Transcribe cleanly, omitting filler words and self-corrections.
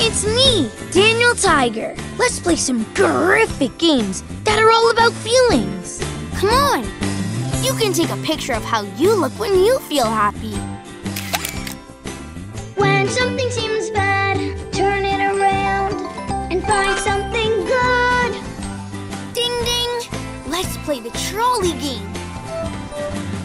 It's me, Daniel Tiger. Let's play some terrific games that are all about feelings. Come on. You can take a picture of how you look when you feel happy. When something seems bad, turn it around and find something good. Ding ding. Let's play the trolley game.